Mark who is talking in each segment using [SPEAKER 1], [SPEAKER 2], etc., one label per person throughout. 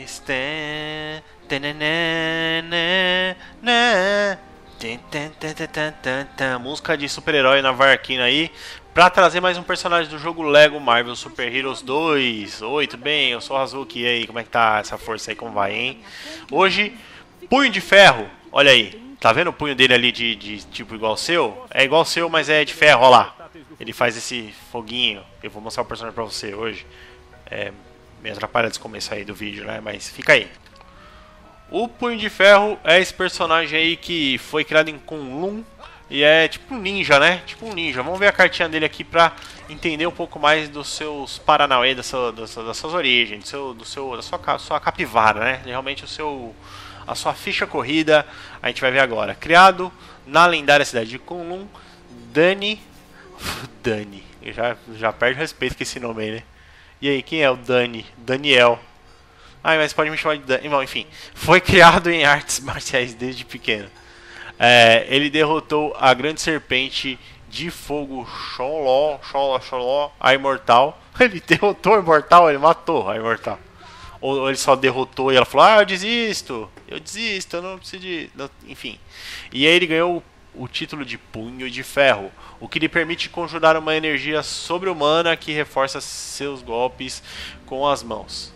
[SPEAKER 1] mais. Música de super-herói na Varquina aí, pra trazer mais um personagem do jogo Lego Marvel Super Heroes 2. Oi, tudo bem? Eu sou o Hazuki, e aí, como é que tá essa força aí, como vai, hein? Hoje, punho de ferro, olha aí, tá vendo o punho dele ali de tipo igual ao seu? É igual ao seu, mas é de ferro, olha lá. Ele faz esse foguinho, eu vou mostrar o personagem pra você hoje. Me atrapalha desse começo aí do vídeo, né, mas fica aí. O Punho de Ferro é esse personagem aí que foi criado em Kunlun e é tipo um ninja, né? Tipo um ninja. Vamos ver a cartinha dele aqui pra entender um pouco mais dos seus paranauê, das suas origens, da sua capivara, né? Realmente a sua ficha corrida, a gente vai ver agora. Criado na lendária cidade de Kunlun, Dani, já perde o respeito com esse nome aí, né? E aí, quem é o Dani? Daniel. Ah, mas pode me chamar de Dani. Bom, enfim, foi criado em artes marciais desde pequeno. Ele derrotou a grande serpente de fogo Xoló, a imortal. Ele derrotou a imortal, ele matou a imortal. Ou ele só derrotou e ela falou: eu desisto, eu não preciso de... Enfim. E aí ele ganhou o título de Punho de Ferro, o que lhe permite conjurar uma energia sobre-humana que reforça seus golpes com as mãos.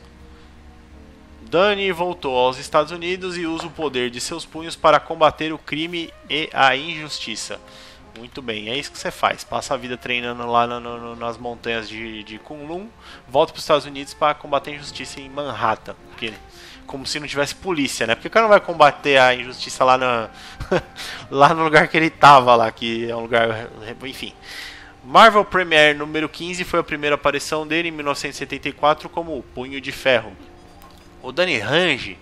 [SPEAKER 1] Dani voltou aos Estados Unidos e usa o poder de seus punhos para combater o crime e a injustiça. Muito bem, é isso que você faz. Passa a vida treinando lá nas montanhas de Kunlun, volta para os Estados Unidos para combater a injustiça em Manhattan. Porque, como se não tivesse polícia, né? Porque o cara não vai combater a injustiça lá, lá no lugar que ele estava lá, que é um lugar... Enfim. Marvel Premiere número 15 foi a primeira aparição dele em 1974 como o Punho de Ferro. O Danny Rand,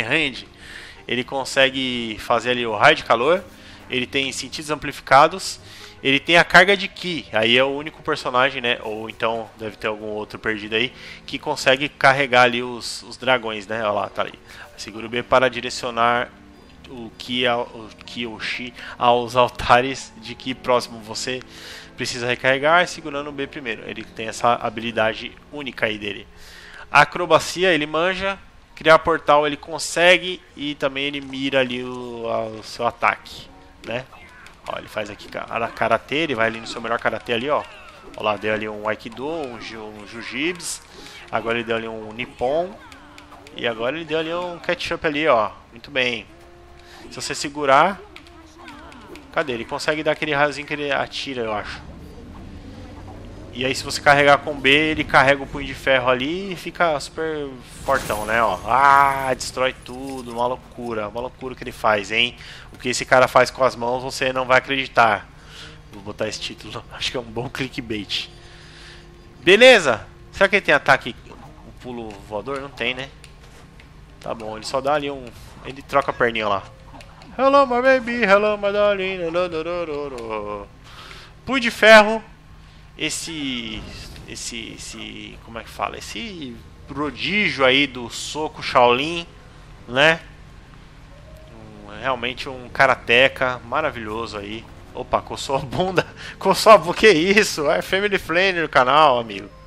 [SPEAKER 1] ele consegue fazer ali o raio de calor, ele tem sentidos amplificados, ele tem a carga de Ki, aí é o único personagem, né, ou então deve ter algum outro perdido aí, que consegue carregar ali os dragões, né, olha lá, tá ali. Segura o B para direcionar o Ki ou Shi aos altares de Ki próximo, você precisa recarregar segurando o B primeiro, ele tem essa habilidade única aí dele. A acrobacia ele manja, criar portal ele consegue e também ele mira ali o seu ataque, né? Ó, ele faz aqui karatê, ele vai ali no seu melhor karatê ali, ó. Ó lá, deu ali um aikido, um jujibs, agora ele deu ali um nippon e agora ele deu ali um ketchup ali, ó. Muito bem. Se você segurar, cadê? Ele consegue dar aquele raiozinho que ele atira, eu acho. E aí se você carregar com B, ele carrega o punho de ferro ali e fica super fortão, né, ó. Ah, destrói tudo, uma loucura o que ele faz, hein. O que esse cara faz com as mãos você não vai acreditar. Vou botar esse título, acho que é um bom clickbait. Beleza, será que ele tem ataque, o pulo voador? Não tem, né. Tá bom, ele só dá ali um... Ele troca a perninha lá. Hello my baby, hello my darling. Punho de ferro. Esse como é que fala? Esse prodígio aí do soco Shaolin, né? Realmente um karateca maravilhoso aí. Opa, coçou a bunda. Coçou a bunda, que isso? É Family Friendly no canal, amigo.